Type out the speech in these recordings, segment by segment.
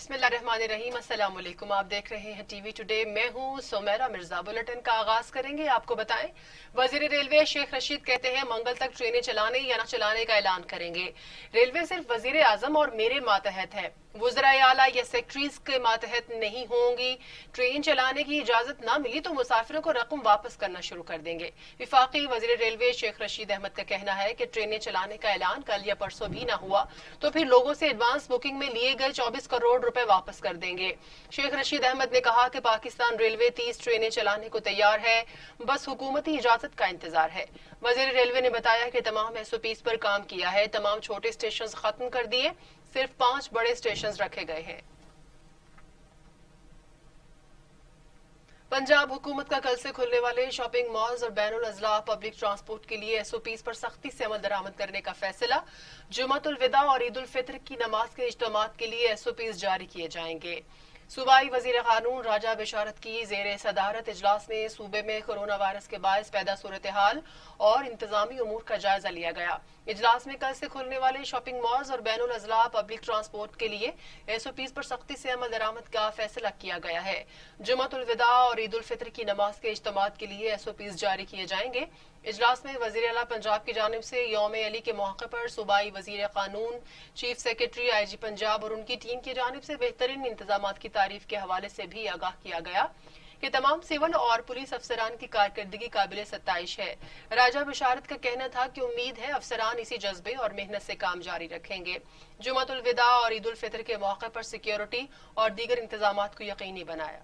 बिस्मिल्लाहिर्रहमानिर्रहीम, अस्सलाम वालेकुम। आप देख रहे हैं टीवी टुडे। मैं हूं सुमेरा मिर्जा। बुलेटिन का आगाज करेंगे। आपको बताएं, वजीर रेलवे शेख रशीद कहते हैं मंगल तक ट्रेनें चलाने या न चलाने का ऐलान करेंगे। रेलवे सिर्फ वजीर आजम और मेरे मातहत है, वज़राए आला या सेक्रेटरीज के मातहत नहीं होंगी। ट्रेन चलाने की इजाजत न मिली तो मुसाफिरों को रकम वापस करना शुरू कर देंगे। विफाकी वजीर रेलवे शेख रशीद अहमद का कहना है कि ट्रेनें चलाने का ऐलान कल या परसों भी न हुआ तो फिर लोगों से एडवांस बुकिंग में लिए गए 24 करोड़ रुपए वापस कर देंगे। शेख रशीद अहमद ने कहा कि पाकिस्तान रेलवे 30 ट्रेनें चलाने को तैयार है, बस हुकूमती इजाजत का इंतजार है। वजीर रेलवे ने बताया कि तमाम SOPs पर काम किया है, तमाम छोटे स्टेशन खत्म कर दिए, सिर्फ 5 बड़े स्टेशन रखे गए हैं। पंजाब हुकूमत का कल से खुलने वाले शॉपिंग मॉल्स और बैनुल अजला पब्लिक ट्रांसपोर्ट के लिए SOPs पर सख्ती से अमल दरामद करने का फैसला। जुमातुल विदा और ईद उल फित्र की नमाज के इज्तिमात के लिए SOPs जारी किए जाएंगे। सूबाई वजीर कानून राजा बिशारत की जेर सदारत इजलास में सूबे में कोरोना वायरस के बायस पैदा सूरत हाल और इंतजामी उमूर का जायजा लिया गया। इजलास में कल से खुलने वाले शॉपिंग मॉल्स और बैनुल अजला पब्लिक ट्रांसपोर्ट के लिए SOPs पर सख्ती से अमल दरामद का फैसला किया गया है। जुमातुल विदा और ईद उल फित्र की नमाज के इज्तिमात के लिए SOPs जारी किए जाएंगे। इजलास में वजीर आला पंजाब की जानिब से यौम अली के मौके पर सूबाई वजीर कानून, चीफ सेक्रेटरी IG पंजाब और उनकी टीम की जानिब से बेहतरीन इंतजामात की तारीफ के हवाले से भी आगाह किया गया कि तमाम सिविल और पुलिस अफसरान की कारकर्दगी काबिल सत्ताइश है। राजा बिशारत का कहना था कि उम्मीद है अफसरान इसी जज्बे और मेहनत से काम जारी रखेंगे। जुमातुल विदा और ईद उल फित्र के मौके पर सिक्योरिटी और दीगर इंतजामात को यकीनी बनाया।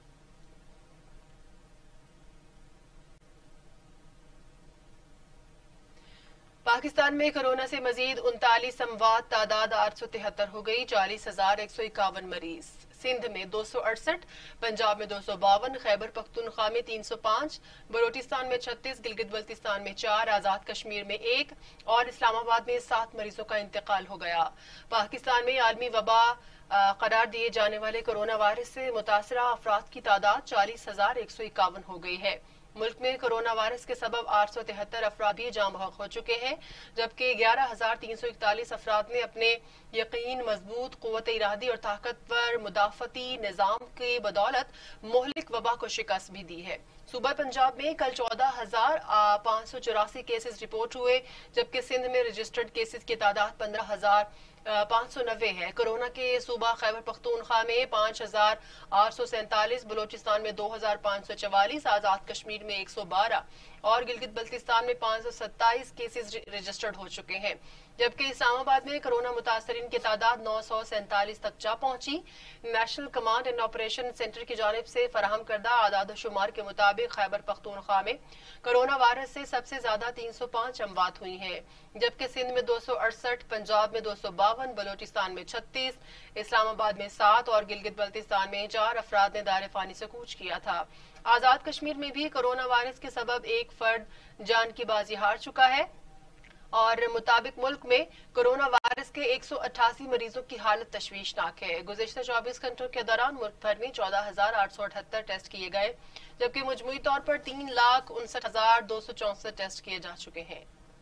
पाकिस्तान में कोरोना से मजीद 39 अमवात, तादाद 873 हो गई, 40,151 मरीज। सिंध में 268, पंजाब में 252, खैबर पख्तूनख्वा में 305, बलोचिस्तान में 36, गिलगित बल्तिस्तान में 4, आजाद कश्मीर में 1 और इस्लामाबाद में 7 मरीजों का इंतकाल हो गया। पाकिस्तान में आलमी वबा करार दिए जाने वाले कोरोना वायरस से मुतासरा अफराद की तादाद 40,151 हो गई है। मुल्क में कोरोना वायरस के सबब 873 अफराद भी जाँ बहक हो चुके हैं, जबकि 11,341 अफराद ने अपने यकीन, मजबूत क़ुव्वत इरादी और ताकतवर मुदाफ़ती निज़ाम की बदौलत मोहलिक वबा को शिकस्त भी दी है। सूबा पंजाब में कल 14,584 केसेस रिपोर्ट हुए, जबकि सिंध में रजिस्टर्ड केसेस की तादाद 15,590 है। कोरोना के सूबा खैबर पख्तूनख्वा में 5,847, बलोचिस्तान में 2,544, आजाद कश्मीर में 112 और गिलगित बल्तिस्तान में 527 केसेस रजिस्टर्ड हो चुके हैं, जबकि इस्लामाबाद में कोरोना मुतासरीन की तादाद 947 तक जा पहुंची। National command and operation centre की जानिब से फराहम करदा आदाद शुमार के मुताबिक खैबर पख्तूनख्वा में कोरोना वायरस से सबसे ज्यादा 305 अमवात हुई हैं, जबकि सिंध में 268, पंजाब में 252, बलोचिस्तान में 36, इस्लामाबाद में 7 और गिलगित बल्तिस्तान में 4 अफराद ने दायरे फानी से कूच किया था। आजाद कश्मीर में भी कोरोना वायरस के सबब एक फर्द जान की बाजी हार चुका है और मुताबिक मुल्क में कोरोना वायरस के 188 मरीजों की हालत तशवीशनाक है। गुज़िश्ता 24 घंटों के दौरान मुल्क भर में 14,878 टेस्ट किए गए, जबकि मजमूई तौर पर 3,59,264 टेस्ट किए जा चुके हैं।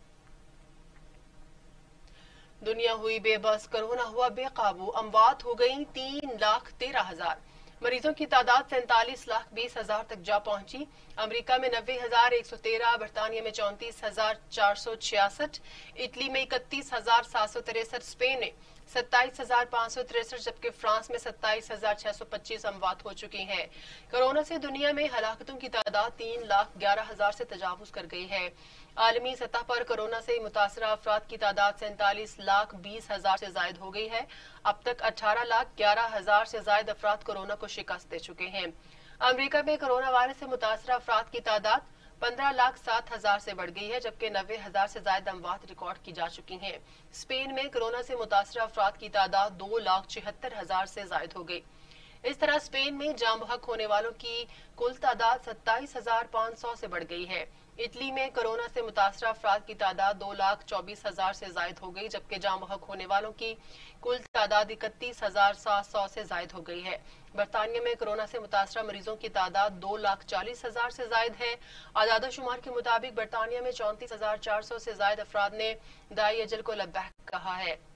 दुनिया हुई बेबस, कोरोना हुआ बेकाबू, अमवात हो गई 3,13,000, मरीजों की तादाद 47,20,000 तक जा पहुंची। अमेरिका में 90,113, बरतानिया में 34,466, इटली में 31,763, स्पेन में 27,563, जबकि फ्रांस में 27,625 अमवात हो चुकी हैं। कोरोना से दुनिया में हलाकतों की तादाद 3,11,000 से तजावुज कर गई है। आलमी सतह पर कोरोना से मुतासरा अफराद की तादाद 47,20,000 से जायद हो गई है। अब तक 18,11,000 से जायद अफराद कोरोना को शिकस्त दे चुके हैं। अमेरिका में कोरोना वायरस से मुतासरा अफराद की तादाद 15,07,000 से बढ़ गई है, जबकि 90,000 से ज्यादा अमवात रिकॉर्ड की जा चुकी हैं। स्पेन में कोरोना से मुतासरा अफराद की तादाद 2,76,000 से जायद हो गई। इस तरह स्पेन में जाँ बहक होने वालों की कुल तादाद 27,500 से बढ़ गई है। इटली में कोरोना से मुतासरा अफराद की तादाद 2,24,000 से जायद हो गई, जबकि जाँ बहक होने वालों की कुल तादाद 31,700 से जायद हो गई है। बरतानिया में कोरोना से मुतासरा मरीजों की तादाद 2,40,000 से जायद है। आदाद शुमार के मुताबिक बरतानिया में 34,400 से जायद अफराद ने दाई अजल को लब्बैक कहा है।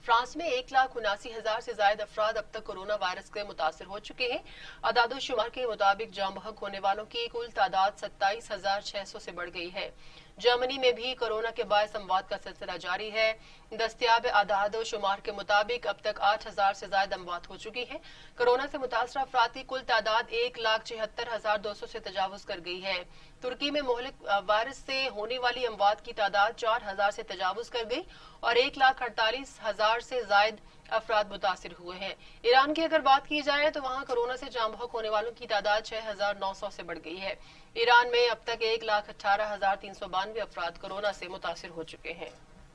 फ्रांस में 1,79,000 से ज्यादा अफराद अब तक कोरोना वायरस के मुतासर हो चुके हैं। अदाद-ओ-शुमार के मुताबिक जाम बहक होने वालों की कुल तादाद 27,600 से बढ़ गई है। जर्मनी में भी कोरोना के बायस अमवात का सिलसिला जारी है। दस्तयाब अदाद-ओ-शुमार के मुताबिक अब तक 8,000 से ज्यादा अमवात हो चुकी है। कोरोना से मुतासर अफराद की कुल तादाद 1,76,200 से तजावुज कर गई है। तुर्की में मोहलिक वायरस से होने वाली अमवात की तादाद 4,000 से तजावुज कर गई और 1,48,000 से ज्यादा अफराद मुतासिर हुए हैं। ईरान की अगर बात की जाए तो वहां कोरोना से जाम बहक होने वालों की तादाद 6,900 से बढ़ गई है। ईरान में अब तक 1,18,392 अफराद कोरोना से मुतासिर हो चुके हैं।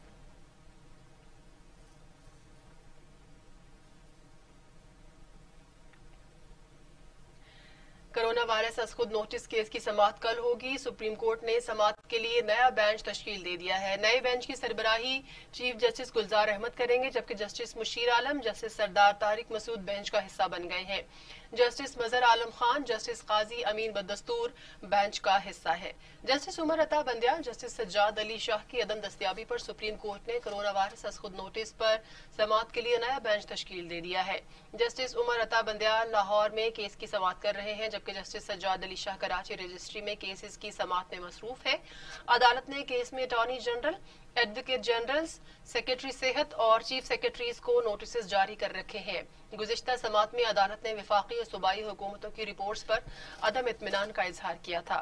कोरोना वायरस अस खुद नोटिस केस की समाअत कल होगी। सुप्रीम कोर्ट ने समाअत के लिए नया बेंच तश्कील दे दिया है। नए बेंच की सरबराही चीफ जस्टिस गुलजार अहमद करेंगे, जबकि justice Mushir Alam, justice Sardar Tariq Masood bench का हिस्सा बन गए हैं। जस्टिस मजहर आलम खान, जस्टिस काजी अमीन बदस्तूर बेंच का हिस्सा है। जस्टिस उमर अता बंदियाल, जस्टिस सज्जाद अली शाह की अदम दस्तयाबी पर सुप्रीम कोर्ट ने कोरोना वायरस अस खुद नोटिस पर समाअत के लिए नया बेंच तश्कील दे दिया है। जस्टिस उमर अता बंदियाल लाहौर में केस की समाअत कर रहे हैं, जबकि जस्टिस सज्जाद अली शाह कराची रजिस्ट्री में केसेस की समाअत में मसरूफ है। अदालत ने केस में attorney general, advocate generals, secretary सेहत और चीफ सेक्रेटरीज को नोटिस जारी कर रखे हैं। गुज़िश्ता समाअत में अदालत ने वफाकी और सूबाई हुकूमतों की रिपोर्ट्स पर अदम इत्मीनान का इजहार किया था।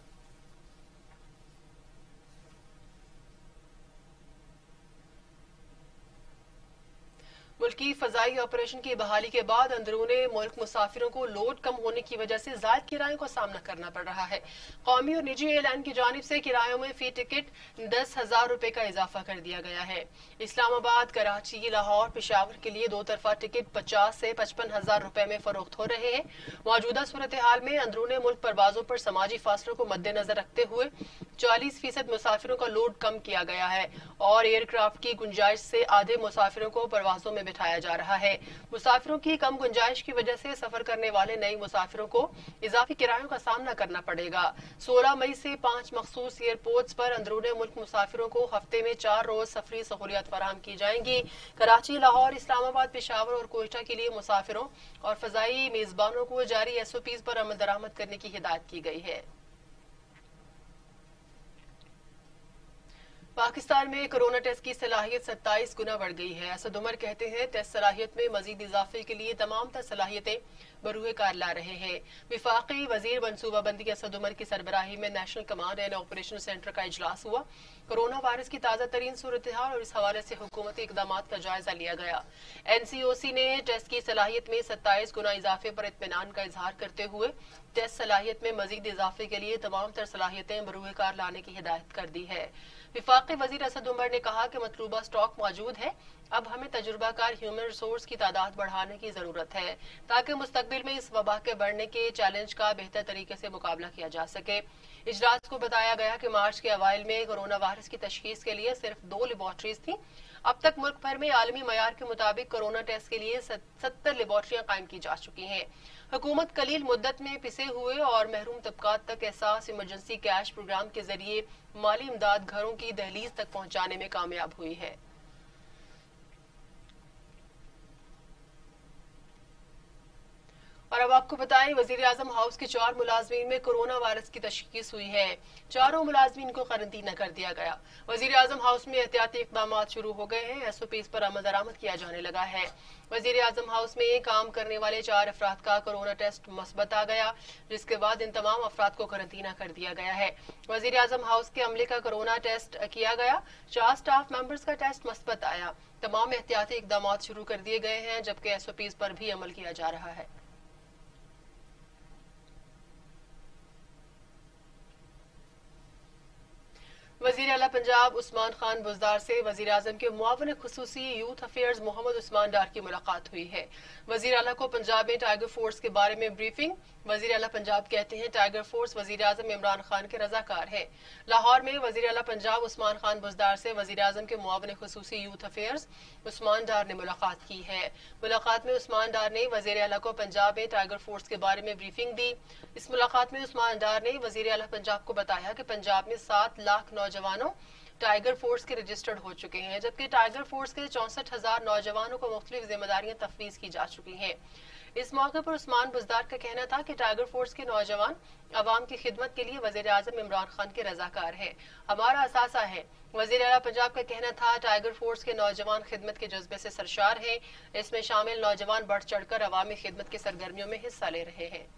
मुल्की फजाई ऑपरेशन की बहाली के बाद अंदरूने मुल्क मुसाफिरों को लोड कम होने की वजह से ज़ायद किरायों का सामना करना पड़ रहा है। कौमी और निजी एयरलाइन की जानिब से किरायों में फी टिकट 10,000 रुपए का इजाफा कर दिया गया है। इस्लामाबाद, कराची, लाहौर, पेशावर के लिए दो तरफा टिकट 50 से 55,000 रुपए में फरोख्त हो रहे हैं। मौजूदा सूरत हाल में अंदरूने मुल्क परवाजों पर समाजी फासलों को मद्देनजर रखते हुए 40% मुसाफिरों का लोड कम किया गया है और एयरक्राफ्ट की गुंजाइश से आधे मुसाफिरों को परवाजों में बिठाया जा रहा है। मुसाफिरों की कम गुंजाइश की वजह से सफर करने वाले नए मुसाफिरों को इजाफी किरायों का सामना करना पड़ेगा। 16 मई से 5 मखसूस एयरपोर्ट्स पर अंदरूने मुल्क मुसाफिरों को हफ्ते में 4 रोज सफरी सहूलियत फराहम की जाएंगी। कराची, लाहौर, इस्लामाबाद, पेशावर और कोयटा के लिए मुसाफिरों और फजाई मेजबानों को जारी SOPs पर अमल दरामद करने की हिदायत की गई है। पाकिस्तान में कोरोना टेस्ट की सलाहियत 27 गुना बढ़ गई है। असद उमर कहते हैं टेस्ट सलाहियत में मजीद इजाफे के लिए तमाम तर सलाहियतें बरूए कार ला रहे हैं। विफाकी वजीर मनसूबाबंदी असद उमर की सरबराही में national command and operation centre का इजलास हुआ। कोरोना वायरस की ताज़ा तरीन सूरत हाल और इस हवाले से हुकूमती इकदाम का जायजा लिया गया। NCOC ने टेस्ट की सलाहियत में 27 गुना इजाफे पर इत्मीनान का इजहार करते हुए टेस्ट सलाहियत में मजीद इजाफे के लिए तमाम तर सलाहियतें बरूए कार लाने की हिदायत कर दी है। विफाकी वजीर असद उमर ने कहा कि मतलूबा स्टॉक मौजूद है, अब हमें तजुर्बाकार ह्यूमन रिसोर्स की तादाद बढ़ाने की जरूरत है ताकि मुस्तकबिल में इस वबा के बढ़ने के चैलेंज का बेहतर तरीके से मुकाबला किया जा सके। इजलास को बताया गया कि मार्च के अवाइल में कोरोना वायरस की तशखीस के लिए सिर्फ 2 लेबॉर्ट्रीज थी। अब तक मुल्क भर में आलमी मयार के मुताबिक कोरोना टेस्ट के लिए 70 लेबॉर्ट्रियां कायम की जा चुकी हैं। हुकूमत कलील मुद्दत में पिसे हुए और महरूम तबकात तक एहसास इमरजेंसी कैश प्रोग्राम के जरिए माली इमदाद घरों की दहलीज तक पहुंचाने में कामयाब हुई है। और अब आपको बताएं, वजीर आजम हाउस के 4 मुलाजमीन में कोरोना वायरस की तशखीस हुई है। चारों मुलाजमीन को क्वारंटीना कर दिया गया। वजीर आजम हाउस में एहतियाती इकदाम शुरू हो गए हैं। SOPs पर अमल दरामद किया जाने लगा है। वजीर आजम हाउस में काम करने वाले 4 अफराद का कोरोना टेस्ट मस्बत आ गया, जिसके बाद इन तमाम अफराद को क्वारंटीना कर दिया गया है। वजीर आजम हाउस के अमले का कोरोना टेस्ट किया गया। 4 स्टाफ मेंबर्स का टेस्ट मस्बत आया। तमाम एहतियाती इकदाम शुरू कर दिए गए हैं, जबकि SOPs पर भी अमल किया जा रहा है। वजीर आला पंजाब उस्मान खान बुज़दार से वजीर आजम के मुआविन खुसूसी यूथ अफेयर्स मोहम्मद उस्मान डार की मुलाकात हुई है। वजीर आला को पंजाब में टाइगर फोर्स के बारे में ब्रीफिंग। वजीर आला पंजाब कहते हैं टाइगर फोर्स वजीर आजम इमरान खान के रजाकार है। लाहौर में वजीर आला पंजाब उस्मान खान बुज़दार से वजीर आजम के मुआविन खुसूसी यूथ अफेयर्स उस्मान डार ने मुलाकात की है। मुलाकात में उस्मान डार ने वजीर आला को पंजाब में टाइगर फोर्स के बारे में ब्रीफिंग दी। इस मुलाकात में उस्मान डार ने वजीर आला पंजाब को बताया कि पंजाब में 7 लाख नौजवानों टाइगर फोर्स के रजिस्टर्ड हो चुके हैं, जबकि टाइगर फोर्स के 64,000 नौजवानों को मुख्तलिफ जिम्मेदारियां तफवीज की जा चुकी हैं। इस मौके पर उस्मान बुज़दार का कहना था कि टाइगर फोर्स के नौजवान अवाम की खिदमत के लिए वज़ीर आज़म इमरान खान के रजाकार है, हमारा असासा है। वज़ीर आला पंजाब का कहना था टाइगर फोर्स के नौजवान खिदमत के जज्बे से सरशार हैं, इसमें शामिल नौजवान बढ़ चढ़कर अवामी खिदमत की सरगर्मियों में हिस्सा ले रहे हैं।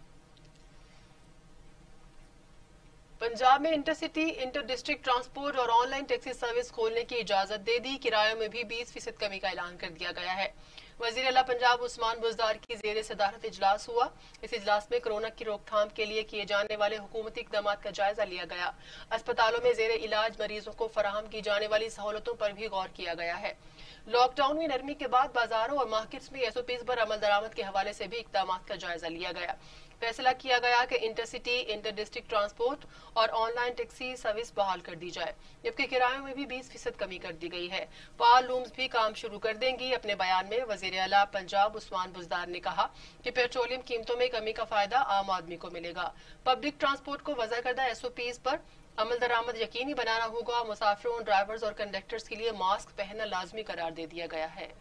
पंजाब में इंटरसिटी, इंटर डिस्ट्रिक्ट ट्रांसपोर्ट और ऑनलाइन टैक्सी सर्विस खोलने की इजाजत दे दी, किरायों में भी 20% कमी का ऐलान कर दिया गया है। वज़ीर आला पंजाब उस्मान बुज़दार की ज़ेर सदारत इजलास हुआ। इस इजलास में कोरोना की रोकथाम के लिए किए जाने वाले हुकूमती इक़दाम का जायजा लिया गया। अस्पतालों में ज़ेर इलाज मरीजों को फराहम की जाने वाली सहूलतों पर भी गौर किया गया है। लॉकडाउन में नरमी के बाद बाजारों और मार्केट्स में SOPs पर अमल दरामद के हवाले से भी इक़दाम का जायजा लिया गया। फैसला किया गया कि इंटरसिटी, इंटर डिस्ट्रिक्ट ट्रांसपोर्ट और ऑनलाइन टैक्सी सर्विस बहाल कर दी जाए, जबकि किरायों में भी 20% कमी कर दी गई है। पाल लूम्स भी काम शुरू कर देंगी। अपने बयान में वज़ीर आला पंजाब उस्मान बुज़दार ने कहा कि पेट्रोलियम कीमतों में कमी का फायदा आम आदमी को मिलेगा। पब्लिक ट्रांसपोर्ट को वज़ा करदा SOPs पर अमल दरामद यकीनी बनाना होगा। मुसाफिरों, ड्राइवर्स और कंडक्टर्स के लिए मास्क पहनना लाजमी करार दे दिया गया है।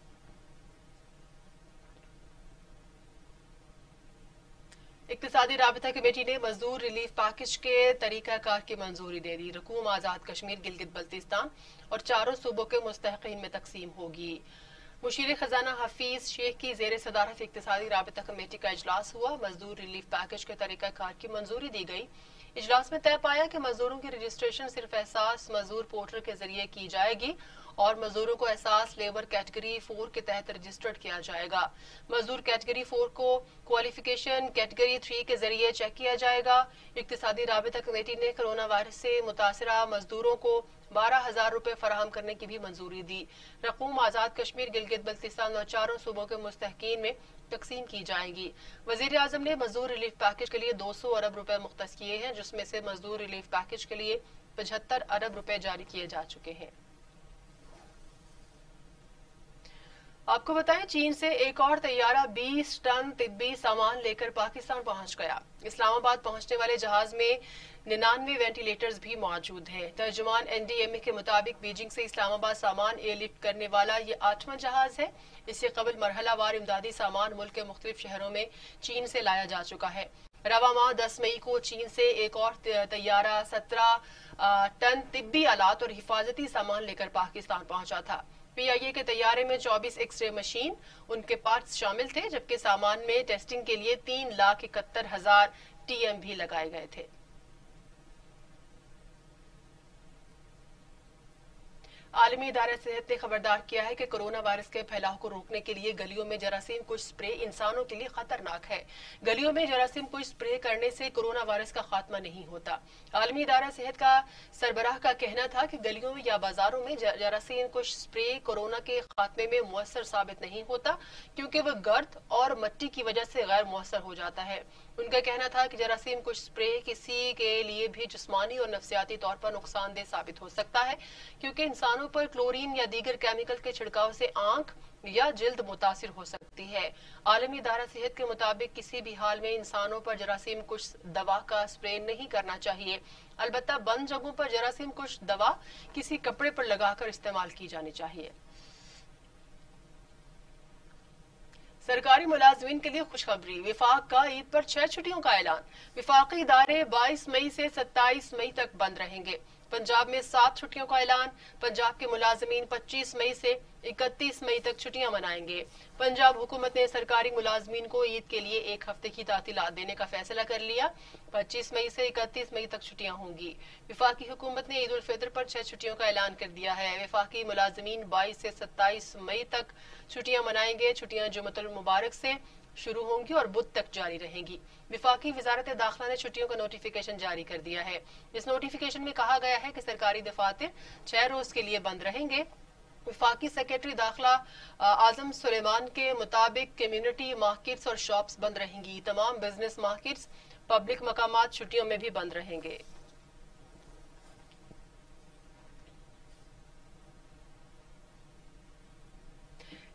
इक्तिसादी राबता कमेटी ने मजदूर रिलीफ पैकेज के तरीकाकार की मंजूरी दे दी। रकूम आजाद कश्मीर, गिलगित बल्तिस्तान और चारों सूबों के मुस्तहकीन में तकसीम होगी। मुशीर खजाना हफीज शेख की जेर सदारत इक्तिसादी राबता कमेटी का इजलास हुआ। मजदूर रिलीफ पैकेज के तरीकाकार की मंजूरी दी गई। इजलास में तय पाया कि मजदूरों की रजिस्ट्रेशन सिर्फ एहसास मजदूर पोर्टल के जरिए की जाएगी और मजदूरों को एहसास लेबर कैटेगरी 4 के तहत रजिस्टर्ड किया जाएगा। मजदूर कैटेगरी 4 को क्वालिफिकेशन कैटेगरी 3 के जरिए चेक किया जाएगा। इक्तिसादी राबता कमेटी ने कोरोना वायरस से मुतासरा मजदूरों को 12,000 रुपए फराहम करने की भी मंजूरी दी। रकूम आजाद कश्मीर, गिलगित बल्तिस्तान और चारों सूबों के मुस्तहकीन में तकसीम की जाएगी। वजीर आजम ने मजदूर रिलीफ पैकेज के लिए 200 अरब रुपए मुख्तस किए हैं, जिसमें से मजदूर रिलीफ पैकेज के लिए 75 अरब रुपए जारी किए जा चुके हैं। आपको बताएं, चीन से एक और तैयारा 20 टन तिब्बी सामान लेकर पाकिस्तान पहुंच गया। इस्लामाबाद पहुंचने वाले जहाज में 99 वेंटिलेटर्स भी मौजूद हैं। तर्जुमान NDMA के मुताबिक बीजिंग से इस्लामाबाद सामान एयरलिफ्ट करने वाला ये 8वां जहाज है। इससे कबल मरहलावार इमदादी सामान मुल्क के मुख्तलिफ शहरों में चीन से लाया जा चुका है। रवा माह 10 मई को चीन से एक और तैयारा 17 टन तिब्बी आलात और हिफाजती सामान लेकर पाकिस्तान पहुंचा था। PIA के तैयारे में 24 एक्सरे मशीन, उनके पार्ट्स शामिल थे, जबकि सामान में टेस्टिंग के लिए 3,71,000 TM भी लगाए गए थे। आलमी इदारा सेहत ने खबरदार किया है कि कोरोना वायरस के फैलाव को रोकने के लिए गलियों में जरासीम कुछ स्प्रे इंसानों के लिए खतरनाक है। गलियों में जरासीम कुछ स्प्रे करने से कोरोना वायरस का खात्मा नहीं होता। आलमी इदारा सेहत का सरबराह का कहना था कि गलियों या बाजारों में जरासीम कुछ स्प्रे कोरोना के खात्मे में मुअस्सर साबित नहीं होता, क्योंकि वह गर्द और मिट्टी की वजह से गैर मुअस्सर हो जाता है। उनका कहना था कि जरासीम कुछ स्प्रे किसी के लिए भी जिस्मानी और नफ्सियाती तौर पर नुकसानदेह साबित हो सकता है, क्योंकि इंसानों पर क्लोरीन या दीगर केमिकल के छिड़काव से आंख या जिल्द मुतासिर हो सकती है। आलमी इदारा सेहत के मुताबिक किसी भी हाल में इंसानों पर जरासीम कुछ दवा का स्प्रे नहीं करना चाहिए। अलबत्ता बंद जगहों पर जरासीम कुछ दवा किसी कपड़े पर लगाकर इस्तेमाल की जानी चाहिए। सरकारी मुलाजमीन के लिए खुशखबरी, विफाक का ईद पर 6 छुट्टियों का ऐलान। विफाकी इदारे 22 मई से 27 मई तक बंद रहेंगे। पंजाब में 7 छुट्टियों का ऐलान। पंजाब के मुलाजमीन 25 मई से 31 मई तक छुट्टियां मनाएंगे। पंजाब हुकूमत ने सरकारी मुलाजमीन को ईद के लिए 1 हफ्ते की तातीलात देने का फैसला कर लिया। 25 मई से 31 मई तक छुट्टियां होंगी। विफाकी हुकूमत ने ईद उल फितर पर 6 छुट्टियों का ऐलान कर दिया है। विफाकी मुलाजमीन 22 से 27 मई तक छुट्टियां मनाएंगे। छुट्टियां जुम्मतुल मुबारक से शुरू होंगी और बुध तक जारी रहेंगी। विफाकी वजारत दाखिला ने छुट्टियों का नोटिफिकेशन जारी कर दिया है। इस नोटिफिकेशन में कहा गया है कि सरकारी दफातर 6 रोज के लिए बंद रहेंगे। विफाकी सेक्रेटरी दाखिला आजम सुलेमान के मुताबिक कम्युनिटी मार्केट्स और शॉप्स बंद रहेंगी। तमाम बिजनेस मार्केट्स, पब्लिक मकामात छुट्टियों में भी बंद रहेंगे।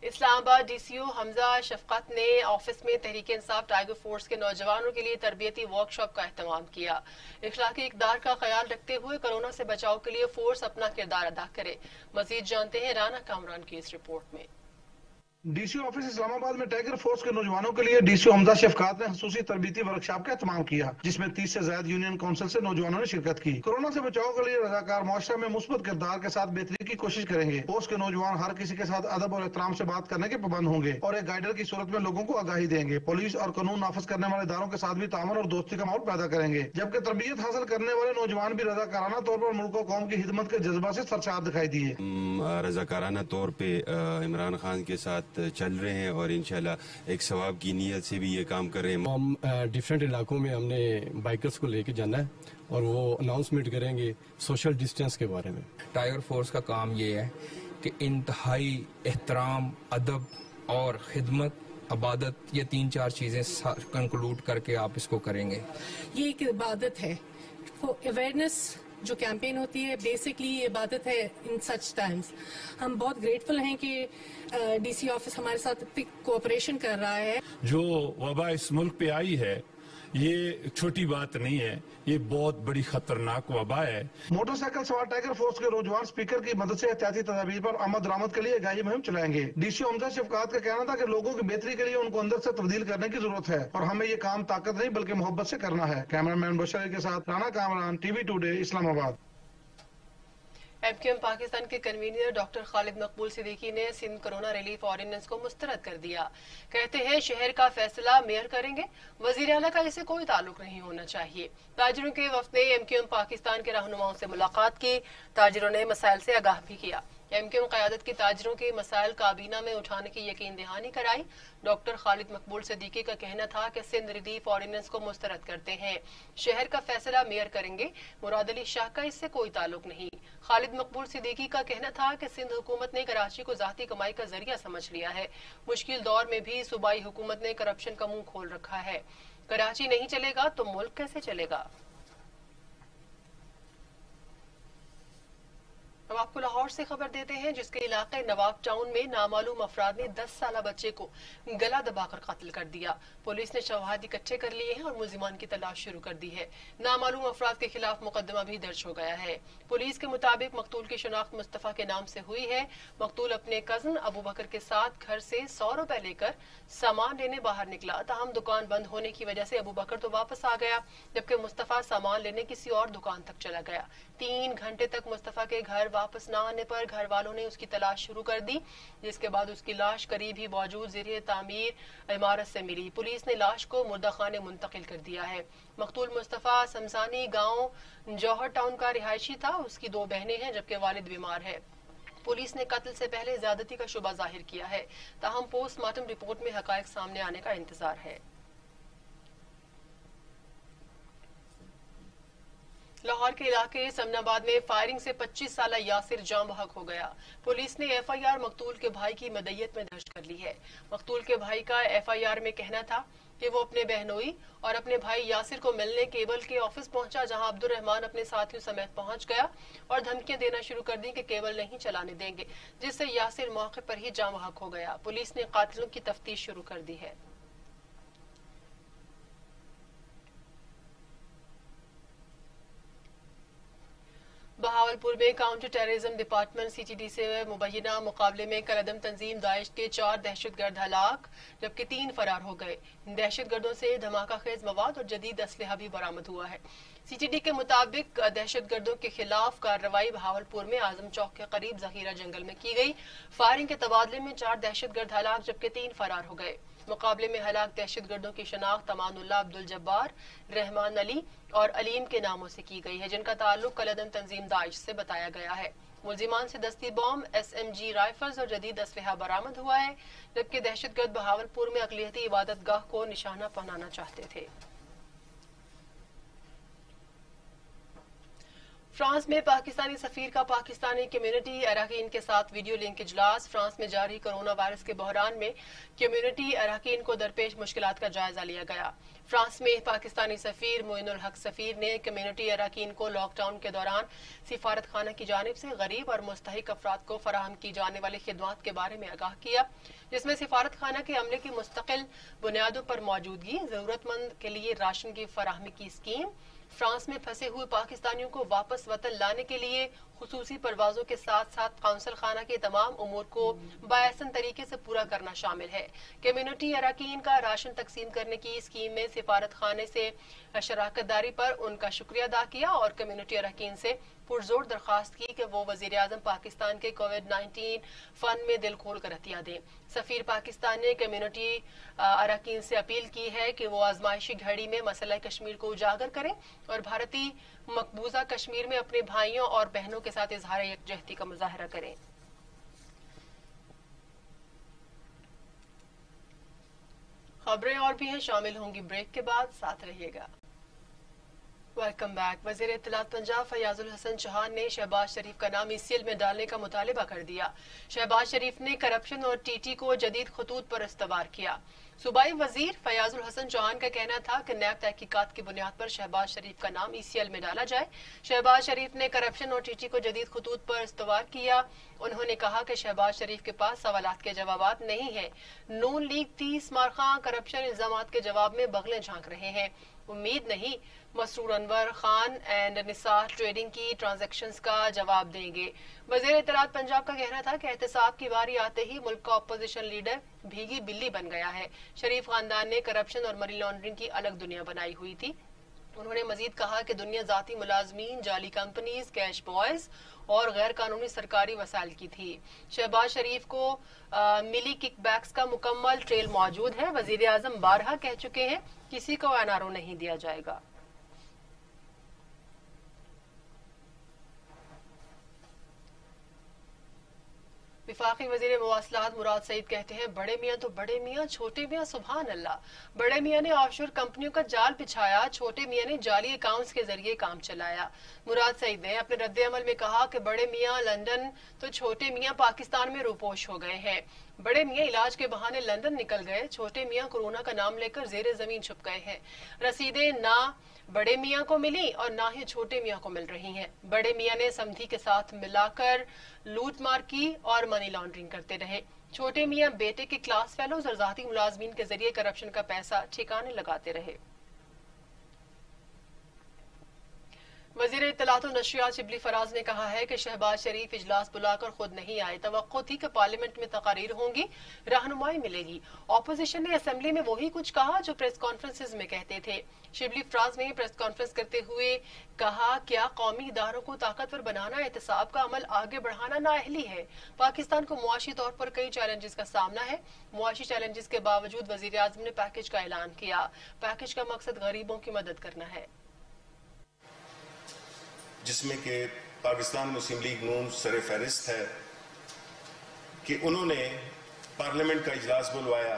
اسلام آباد DCO حمزہ شفقت نے آفس میں تحریک انصاف ٹائیگر فورس کے نوجوانوں کے لیے تربیتی ورکشاپ کا اہتمام کیا۔ اخلاقی اقدار کا خیال رکھتے ہوئے کورونا سے بچاؤ کے لیے فورس اپنا کردار ادا کرے۔ مزید جانتے ہیں رانا کامران کی اس رپورٹ میں۔ DCO آفس اسلام آباد میں ٹائیگر فورس کے نوجوانوں کے لیے DCO حمزہ شفقات نے خصوصی تربیتی ورکشاپ کا اہتمام کیا، جس میں 30 سے زائد یونین کونسل سے نوجوانوں نے شرکت کی۔ کورونا سے بچاؤ کے لیے رضاکار معاشرہ میں مثبت کردار کے ساتھ بہتری کی کوشش کریں گے۔ فورس کے نوجوان ہر کسی کے ساتھ ادب اور احترام سے بات کرنے کے پابند ہوں گے اور ایک گائیڈر کی صورت میں لوگوں کو آگاہی دیں گے۔ پولیس اور قانون نافذ کرنے والے اداروں کے ساتھ بھی تعاون اور دوستی کا ماحول پیدا کریں گے، جبکہ تربیت حاصل کرنے والے نوجوان بھی رضاکارانہ طور پر ملک و قوم کی خدمت کے جذبہ سے سرشار دکھائی دیے۔ رضاکارانہ طور پہ عمران خان کے ساتھ چل رہے ہیں اور انشاءاللہ ایک ثواب کی نیت سے بھی یہ کام کر رہے ہیں۔ ہم ڈیفرنٹ علاقوں میں ہم نے بائکرز کو لے کے جانا ہے اور وہ اناؤنسمنٹ کریں گے سوشل ڈسٹینس کے بارے میں۔ ٹائیگر فورس کا کام یہ ہے کہ انتہائی احترام، ادب اور خدمت، عبادت، یہ 3-4 چیزیں کنکلوڈ کر کے آپ اس کو کریں گے۔ یہ ایک عبادت ہے، اویئرنیس جو کیمپین ہوتی ہے بیسکلی یہ عبادت ہے ان سچ ٹائمز۔ ہم بہت گریٹفل ہیں کہ DC آفس ہمارے ساتھ کوآپریشن کر رہا ہے۔ جو وبا اس ملک پہ آئی ہے یہ چھوٹی بات نہیں ہے، یہ بہت بڑی خطرناک وبا ہے۔ موٹر سائیکل سوار ٹائیگر فورس کے نوجوان اسپیکر کی مدد سے احتیاطی تدابیر پر آمد درآمد کے لیے گاہی مہم چلائیں گے۔ DCO حمزہ شفقات کا کہنا تھا کہ لوگوں کی بہتری کے لیے ان کو اندر سے تبدیل کرنے کی ضرورت ہے اور ہمیں یہ کام طاقت نہیں بلکہ محبت سے کرنا ہے۔ کیمرہ مین بشر کے ساتھ Rana Kamran, TV today, Islamabad. MQM Pakistan کے کنوینر ڈاکٹر خالد مقبول صدیقی نے سندھ کورونا ریلیف آرڈیننس کو مسترد کر دیا۔ کہتے ہیں شہر کا فیصلہ میئر کریں گے، وزیر اعلیٰ کا اسے کوئی تعلق نہیں ہونا چاہیے۔ تاجروں کے وفد نے MQM پاکستان کے رہنماؤں سے ملاقات کی، تاجروں نے مسائل سے آگاہ بھی کیا۔ MQM قیادت کی تاجروں کے مسائل کابینہ میں اٹھانے کی یقین دہانی کرائی۔ ڈاکٹر خالد مقبول صدیقی کا کہنا تھا کہ سندھ ریلیف آرڈیننس کو مسترد کرتے ہیں، شہر کا فیصلہ میئر کریں گے، مراد علی شاہ کا اس سے کوئی تعلق نہیں۔ خالد مقبول صدیقی کا کہنا تھا کہ سندھ حکومت نے کراچی کو ذاتی کمائی کا ذریعہ سمجھ لیا ہے، مشکل دور میں بھی صوبائی حکومت نے کرپشن کا منہ کھول رکھا ہے۔ کراچی نہیں چلے گا تو ملک کیسے چلے گا؟ اب آپ کو لاہور سے خبر دیتے ہیں، جس کے علاقے نواب ٹاؤن میں نامعلوم افراد نے 10 سالہ بچے کو گلا دبا کر قتل کر دیا۔ پولیس نے شواہد اکٹھے کر لیے ہیں اور ملزمان کی تلاش شروع کر دی ہے۔ نامعلوم افراد کے خلاف مقدمہ بھی درج ہو گیا ہے۔ پولیس کے مطابق مقتول کی شناخت مصطفیٰ کے نام سے ہوئی ہے۔ مقتول اپنے کزن ابو بکر کے ساتھ گھر سے 100 روپے لے کر سامان لینے باہر نکلا، تاہم دکان بند ہونے کی وجہ سے ابو بکر تو واپس آ گیا، جبکہ مصطفیٰ سامان لینے کسی اور دکان تک چلا گیا۔ 3 گھنٹے تک مصطفیٰ کے گھر واپس نہ آنے پر گھر والوں نے اس کی تلاش شروع کر دی، جس کے بعد اس کی لاش قریب ہی موجود زیر تعمیر عمارت سے ملی۔ پولیس نے لاش کو مردہ خانے منتقل کر دیا ہے۔ مقتول مصطفیٰ سمسانی گاؤں جوہر ٹاؤن کا رہائشی تھا، اس کی 2 بہنیں ہیں جبکہ والد بیمار ہے۔ پولیس نے قتل سے پہلے زیادتی کا شبہ ظاہر کیا ہے، تاہم پوسٹ مارٹم رپورٹ میں حقائق سامنے آنے کا انتظار ہے۔ لاہور کے علاقے سمن آباد میں فائرنگ سے 25 سالہ یاسر جاں بحق ہو گیا۔ پولیس نے FIR مقتول کے بھائی کی مدعیت میں درج کر لی ہے۔ مقتول کے بھائی کا FIR میں کہنا تھا کہ وہ اپنے بہنوئی اور اپنے بھائی یاسر کو ملنے کیبل کے آفس پہنچا، جہاں عبد الرحمان اپنے ساتھیوں سمیت پہنچ گیا اور دھمکیاں دینا شروع کر دی کہ کیبل نہیں چلانے دیں گے، جس سے یاسر موقع پر ہی جاں بحق ہو گیا۔ پولیس نے قاتلوں کی تفتیش شروع کر دی ہے۔ بہاولپور میں کاؤنٹر ٹیررزم ڈپارٹمنٹ CTD سے مبینہ مقابلے میں کالعدم تنظیم داعش کے 4 دہشت گرد ہلاک جبکہ 3 فرار ہو گئے۔ دہشت گردوں سے دھماکہ خیز مواد اور جدید اسلحہ بھی برآمد ہوا ہے۔ CTD کے مطابق دہشت گردوں کے خلاف کارروائی بہاولپور میں اعظم چوک کے قریب ذخیرہ جنگل میں کی گئی۔ فائرنگ کے تبادلے میں 4 دہشت گرد ہلاک جبکہ 3 فرار ہو گئے۔ مقابلے میں ہلاک دہشت گردوں کی شناخت امان اللہ عبدالجبار، رحمان علی اور علیم کے ناموں سے کی گئی ہے، جن کا تعلق کالعدم تنظیم داعش سے بتایا گیا ہے۔ ملزمان سے دستی بم، SMG رائفلز اور جدید اسلحہ برآمد ہوا ہے، جبکہ دہشت گرد بہاولپور میں اقلیتی عبادت گاہ کو نشانہ بنانا چاہتے تھے۔ فرانس میں پاکستانی سفیر کا پاکستانی کمیونٹی اراکین کے ساتھ ویڈیو لنک اجلاس۔ فرانس میں جاری کرونا وائرس کے بحران میں کمیونٹی اراکین کو درپیش مشکلات کا جائزہ لیا گیا۔ فرانس میں پاکستانی سفیر معین الحق سفیر نے کمیونٹی اراکین کو لاک ڈاؤن کے دوران سفارت خانہ کی جانب سے غریب اور مستحق افراد کو فراہم کی جانے والی خدمات کے بارے میں آگاہ کیا، جس میں سفارت خانہ کے عملے کی مستقل بنیادوں پر موجودگی، ضرورت مند کے لیے راشن کی فراہمی کی اسکیم، فرانس میں پھنسے ہوئے پاکستانیوں کو واپس وطن لانے کے لیے خصوصی پروازوں کے ساتھ ساتھ قونصل خانہ کے تمام امور کو بااحسن طریقے سے پورا کرنا شامل ہے۔ کمیونٹی اراکین کا راشن تقسیم کرنے کی اسکیم میں سفارت خانے سے شراکت داری پر ان کا شکریہ ادا کیا اور کمیونٹی اراکین سے پرزور درخواست کی کہ وہ وزیر اعظم پاکستان کے کووڈ-19 فنڈ میں دل کھول کر عطیہ دیں۔ سفیر پاکستان نے کمیونٹی اراکین سے اپیل کی ہے کہ وہ آزمائشی گھڑی میں مسئلہ کشمیر کو اجاگر کریں اور بھارتی مقبوضہ کشمیر میں اپنے بھائیوں اور بہنوں کے ساتھ اظہار یکجہتی کا مظاہرہ کریں۔ خبریں اور بھی ہیں، شامل ہوں گی بریک کے بعد، ساتھ رہیے گا۔ Welcome back. وزیر اطلاعات پنجاب فیاض الحسن چوہان نے شہباز شریف کا نام ECL میں ڈالنے کا مطالبہ کر دیا۔ شہباز شریف نے کرپشن اور TT کو جدید خطوط پر استوار کیا۔ صوبائی وزیر فیاض الحسن چوہان کا کہنا تھا کہ نیب تحقیقات کی بنیاد پر شہباز شریف کا نام ECL میں ڈالا جائے۔ شہباز شریف نے کرپشن اور TT کو جدید خطوط پر استوار کیا۔ انہوں نے کہا کہ شہباز شریف کے پاس سوالات کے جوابات نہیں ہیں۔ نون لیگ 30 مارخواں کرپشن الزامات کے جواب میں بغلیں جھانک رہے ہیں۔ امید نہیں مسرور انور خان اینڈ نثار ٹریڈنگ کی ٹرانزیکشنز کا جواب دیں گے۔ وزیر اطلاعات پنجاب کا کہنا تھا کہ احتساب کی باری آتے ہی ملک کا اپوزیشن لیڈر بھیگی بلی بن گیا ہے۔ شریف خاندان نے کرپشن اور منی لانڈرنگ کی الگ دنیا بنائی ہوئی تھی۔ انہوں نے مزید کہا کہ دنیا ذاتی ملازمین، جعلی کمپنیز، کیش بوائز اور غیر قانونی سرکاری وسائل کی تھی۔ شہباز شریف کو ملی کک بیکس کا مکمل ٹریل موجود ہے۔ وزیر اعظم بارہا کہہ چکے ہیں کسی کو NRO نہیں دیا جائے گا۔ وفاقی وزیر مواصلات مراد سعید کہتے ہیں بڑے میاں تو بڑے میاں، چھوٹے میاں سبحان اللہ۔ بڑے میاں نے آف شور کمپنیوں کا جال بچھایا، چھوٹے میاں نے جعلی اکاؤنٹس کے ذریعے کام چلایا۔ مراد سعید نے اپنے رد عمل میں کہا کہ بڑے میاں لندن تو چھوٹے میاں پاکستان میں روپوش ہو گئے ہیں۔ بڑے میاں علاج کے بہانے لندن نکل گئے، چھوٹے میاں کورونا کا نام لے کر زیر زمین چھپ گئے ہیں۔ رسیدیں نہ بڑے میاں کو ملی اور نہ ہی چھوٹے میاں کو مل رہی ہیں۔ بڑے میاں نے سمدھی کے ساتھ ملا کر لوٹ مار کی اور منی لانڈرنگ کرتے رہے۔ چھوٹے میاں بیٹے کے کلاس فیلوز اور ذاتی ملازمین کے ذریعے کرپشن کا پیسہ ٹھکانے لگاتے رہے۔ وزیر اطلاعات و نشریات شبلی فراز نے کہا ہے کہ شہباز شریف اجلاس بلا کر خود نہیں آئے، توقع تھی کہ پارلیمنٹ میں تقاریر ہوں گی، رہنمائی ملے گی۔ اپوزیشن نے اسمبلی میں وہی کچھ کہا جو پریس کانفرنسز میں کہتے تھے۔ شبلی فراز نے پریس کانفرنس کرتے ہوئے کہا کیا قومی اداروں کو طاقتور بنانا، احتساب کا عمل آگے بڑھانا نااہلی ہے۔ پاکستان کو معاشی طور پر کئی چیلنجز کا سامنا ہے۔ معاشی چیلنجز کے باوجود وزیر اعظم نے پیکج کا اعلان کیا۔ پیکج کا مقصد غریبوں کی مدد کرنا ہے، جس میں کہ پاکستان مسلم لیگ نون سر فہرست ہے کہ انہوں نے پارلیمنٹ کا اجلاس بلوایا۔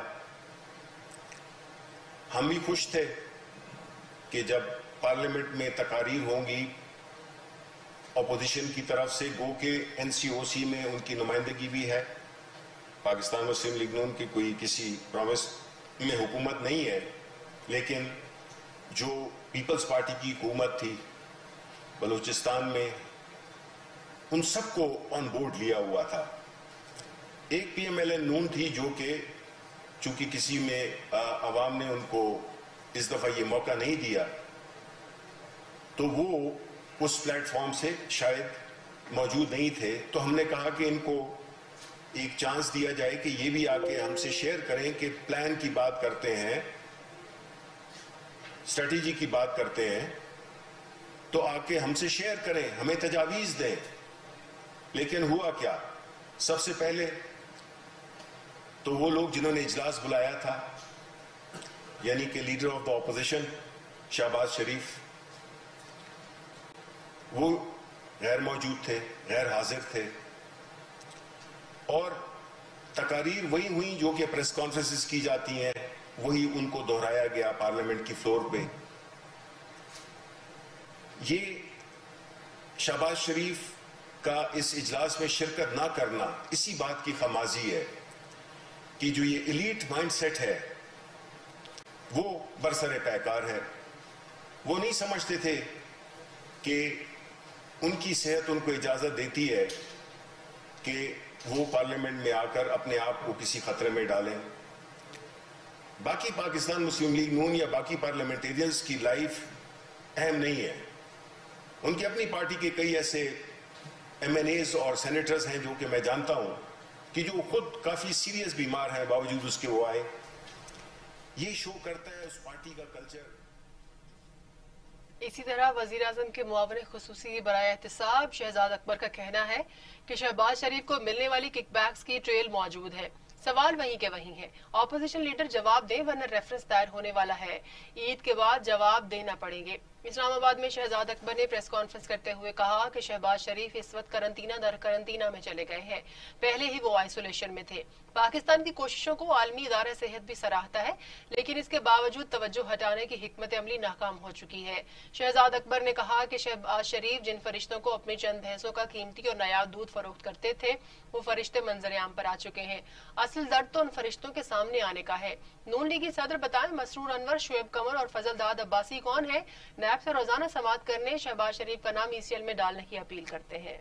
ہم بھی خوش تھے کہ جب پارلیمنٹ میں تقاریر ہوں گی اپوزیشن کی طرف سے، گو کہ NCOC میں ان کی نمائندگی بھی ہے۔ پاکستان مسلم لیگ نون کی کوئی کسی پرومس میں حکومت نہیں ہے، لیکن جو پیپلز پارٹی کی حکومت تھی بلوچستان میں، ان سب کو آن بورڈ لیا ہوا تھا۔ ایک PMLN نون تھی جو کہ چونکہ کسی میں عوام نے ان کو اس دفعہ یہ موقع نہیں دیا، تو وہ اس پلیٹ فارم سے شاید موجود نہیں تھے، تو ہم نے کہا کہ ان کو ایک چانس دیا جائے کہ یہ بھی آ کے ہم سے شیئر کریں کہ پلان کی بات کرتے ہیں، اسٹریٹجی کی بات کرتے ہیں، تو آ کے ہم سے شیئر کریں، ہمیں تجاویز دیں۔ لیکن ہوا کیا؟ سب سے پہلے تو وہ لوگ جنہوں نے اجلاس بلایا تھا، یعنی کہ leader of the opposition Shehbaz Sharif, وہ غیر موجود تھے، غیر حاضر تھے، اور تقاریر وہی ہوئی جو کہ پریس کانفرنسز کی جاتی ہیں، وہی ان کو دہرایا گیا پارلیمنٹ کی فلور پہ۔ یہ शहबाज शरीफ का इस इजलास में शिरकत ना करना इसी बात की खमाजी है कि जो ये एलीट माइंडसेट है वो बरसरे पैकार है। वो नहीं समझते थे कि उनकी सेहत उनको इजाजत देती है कि वो पार्लियामेंट में आकर अपने आप को किसी खतरे में डालें। बाकी पाकिस्तान मुस्लिम लीग नून या बाकी पार्लियामेंटेरियंस की लाइफ अहम नहीं है। उनकी अपनी पार्टी के कई ऐसे MNAs और सेनेटर्स हैं जो कि मैं जानता हूं कि जो खुद काफी सीरियस बीमार हैं, बावजूद उसके वो आए। ये शो करता है उस पार्टी का कल्चर। इसी तरह वजीर आजम के मुआवन खुसूसी बराए एहतिसाब शहजाद अकबर का कहना है कि शहबाज शरीफ को मिलने वाली किकबैक्स की ट्रेल मौजूद है। सवाल वहीं के वहीं है, ऑपोजिशन लीडर जवाब दें वरना रेफरेंस दायर होने वाला है। ईद के बाद जवाब देना पड़ेंगे। इस्लामाबाद में शहजाद अकबर ने प्रेस कॉन्फ्रेंस करते हुए कहा कि शहबाज शरीफ इस वक्त करंतना दर करंतना में चले गए हैं, पहले ही वो आइसोलेशन में थे। पाकिस्तान की कोशिशों को आलमी इदारा सेहत भी सराहता है, लेकिन इसके बावजूद तवज्जो हटाने की हिकमत अमली नाकाम हो चुकी है। शहजाद अकबर ने कहा कि शहबाज शरीफ जिन फरिश्तों को अपनी चंद भैंसों का कीमती और नया दूध फरोख्त करते थे, वो फरिश्ते मंजर-ए-आम पर आ चुके हैं। असल दर्द तो उन फरिश्तों के सामने आने का है। नून लीगी सदर बताएं मसरूर अनवर, शुएब कमर और फजल दाद अब्बासी कौन है? नैब से रोजाना समाअत करने शहबाज शरीफ का नाम ECL में डालने की अपील करते हैं।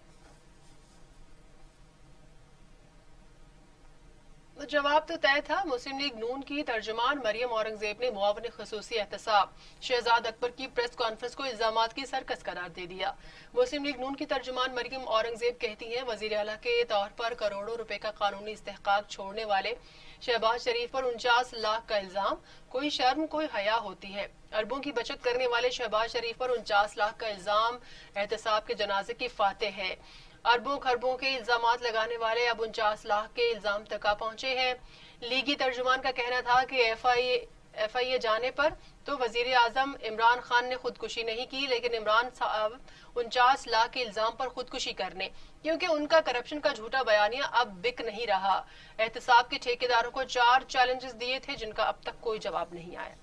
जवाब तो तय था। मुस्लिम लीग नून की तर्जुमान मरियम औरंगजेब ने मुआवन खुसूसी एहतसाब शहजाद अकबर की प्रेस कॉन्फ्रेंस को इल्जामात की सरकस करार दे दिया। मुस्लिम लीग नून की तर्जुमान मरियम औरंगजेब कहती हैं वजीर आला के तौर पर करोड़ों रुपए का कानूनी इस्तेहकाक छोड़ने वाले शहबाज शरीफ पर 49 लाख का इल्जाम, कोई शर्म कोई हया होती है। अरबों की बचत करने वाले शहबाज शरीफ पर 49 लाख का इल्जाम एहतसाब के जनाजे की फातेह है। अरबों खरबों के इल्जामात लगाने वाले अब 49 लाख के इल्जाम तक आ पहुंचे हैं। लीगी तर्जुमान का कहना था कि FIA जाने पर तो वजीर आजम इमरान खान ने खुदकुशी नहीं की, लेकिन इमरान साहब 49 लाख के इल्जाम पर खुदकुशी करने, क्योंकि उनका करप्शन का झूठा बयानिया अब बिक नहीं रहा। एहतसाब के ठेकेदारों को 4 चैलेंजेस दिए थे जिनका अब तक कोई जवाब नहीं आया।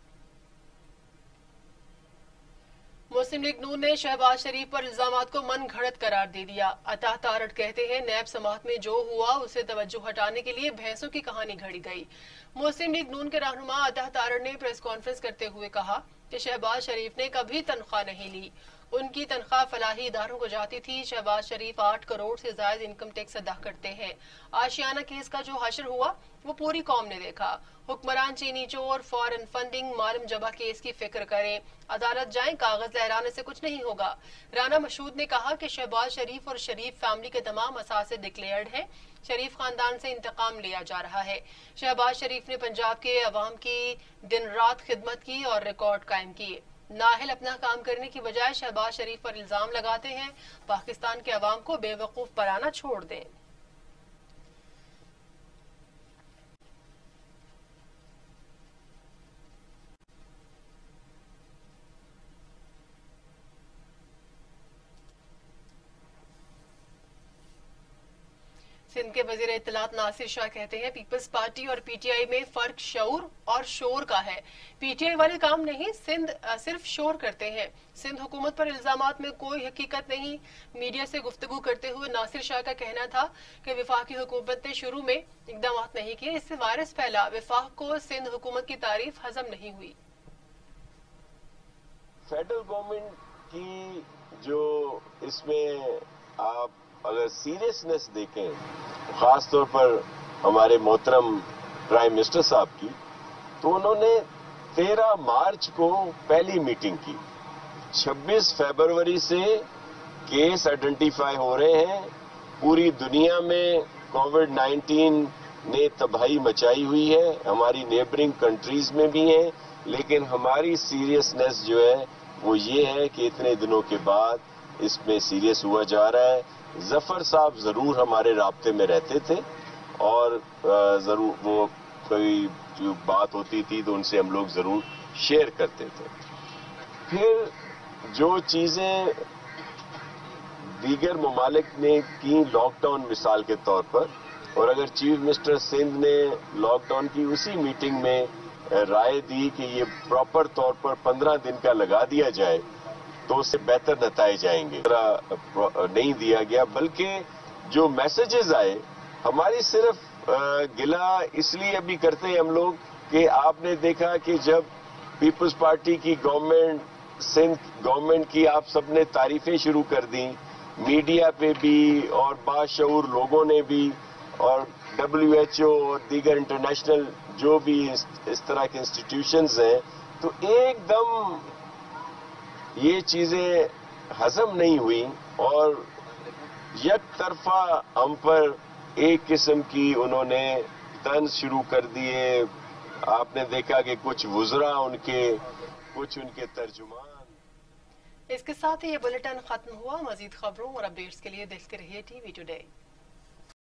मुस्लिम लीग नून ने शहबाज शरीफ पर इल्जामात को मन घड़त करार दे दिया। अता तारड़ कहते हैं नैब समाअत में जो हुआ उसे तवज्जो हटाने के लिए भैंसों की कहानी घड़ी गई। मुस्लिम लीग नून के रहनुमा अता तारड़ ने प्रेस कॉन्फ्रेंस करते हुए कहा कि शहबाज शरीफ ने कभी तनख्वाह नहीं ली, उनकी तनख्वाह फलाही इदारों को जाती थी। शहबाज शरीफ 8 करोड़ से ज्यादा इनकम टैक्स अदा करते हैं। आशियाना केस का जो हशर हुआ वो पूरी कौम ने देखा। हुक्मरान चीनी चोर, फॉरेन फंडिंग, मालूम जबा केस की फिक्र करें, अदालत जाएं, कागज लहराने से कुछ नहीं होगा। राना मशहूद ने कहा कि शहबाज शरीफ और शरीफ फैमिली के तमाम असासे डिक्लेयर्ड हैं। शरीफ खानदान से इंतकाम लिया जा रहा है। शहबाज शरीफ ने पंजाब के अवाम की दिन रात खिदमत की और रिकॉर्ड कायम किए। नाहिल अपना काम करने की बजाय शहबाज शरीफ पर इल्जाम लगाते हैं। पाकिस्तान के अवाम को बेवकूफ बनाना छोड़ दें। सिंध के वजीर इत्तलात नासिर शाह कहते हैं पीपल्स पार्टी और PTI में फर्क शऊर और शोर का है। PTI वाले काम नहीं, सिंध सिर्फ शोर करते हैं। सिंध हुकूमत पर इल्जामात में कोई हकीकत नहीं। मीडिया से गुफ्तगू करते हुए नासिर शाह का कहना था कि वफाकी हुकूमत ने शुरू में इकदाम नहीं किए, इससे वायरस फैला। वफाक को सिंध हुकूमत की तारीफ हजम नहीं हुई। फेडरल गवर्नमेंट की जो इसमें आप अगर सीरियसनेस देखें, खास तौर पर हमारे मोहतरम प्राइम मिनिस्टर साहब की, तो उन्होंने 13 मार्च को पहली मीटिंग की। 26 फरवरी से केस आइडेंटिफाई हो रहे हैं। पूरी दुनिया में कोविड-19 ने तबाही मचाई हुई है, हमारी नेबरिंग कंट्रीज में भी है, लेकिन हमारी सीरियसनेस जो है वो ये है कि इतने दिनों के बाद इसमें सीरियस हुआ जा रहा है। जफर साहब जरूर हमारे राब्ते में रहते थे और जरूर वो कोई जो बात होती थी तो उनसे हम लोग जरूर शेयर करते थे। फिर जो चीजें दीगर ममालिक ने की लॉकडाउन मिसाल के तौर पर, और अगर चीफ मिनिस्टर सिंध ने लॉकडाउन की उसी मीटिंग में राय दी कि ये प्रॉपर तौर पर 15 दिन का लगा दिया जाए, تو اس سے بہتر نتائج آئیں گے. نہیں دیا گیا بلکہ جو میسیجز آئے ہماری صرف گلا اس لیے ابھی کرتے ہیں ہم لوگ کہ آپ نے دیکھا کہ جب پیپلز پارٹی کی گورنمنٹ سندھ گورنمنٹ کی آپ سب نے تعریفیں شروع کر دیں میڈیا پہ بھی اور باشعور لوگوں نے بھی اور WHO اور دیگر انٹرنیشنل جو بھی اس طرح کے انسٹیٹیوشنز ہیں تو ایک دم یہ چیزیں ہضم نہیں ہوئی اور یک طرفہ ہم پر ایک قسم کی انہوں نے طنز شروع کر دیے. آپ نے دیکھا کہ کچھ وزراء ان کے ترجمان. اس کے ساتھ ہی یہ بلیٹن ختم ہوا. مزید خبروں اور اپڈیٹس کے لیے دیکھتے رہیے TV ٹوڈے.